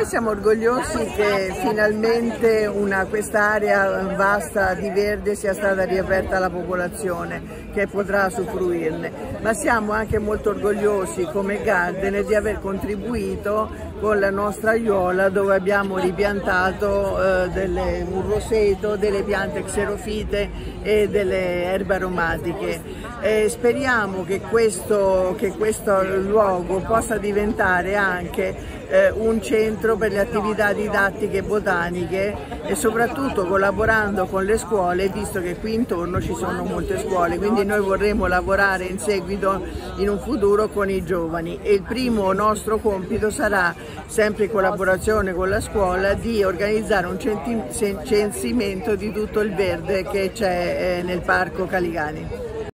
noi siamo orgogliosi che finalmente quest'area vasta di verde sia stata riaperta alla popolazione che potrà usufruirne, ma siamo anche molto orgogliosi come Gardener di aver contribuito con la nostra aiuola, dove abbiamo ripiantato un roseto, delle piante xerofite e delle erbe aromatiche. Speriamo che questo luogo possa diventare anche un centro per le attività didattiche e botaniche, e soprattutto collaborando con le scuole, visto che qui intorno ci sono molte scuole, quindi noi vorremmo lavorare in seguito in un futuro con i giovani, e il primo nostro compito sarà, sempre in collaborazione con la scuola, di organizzare un censimento di tutto il verde che c'è nel Parco Caligani.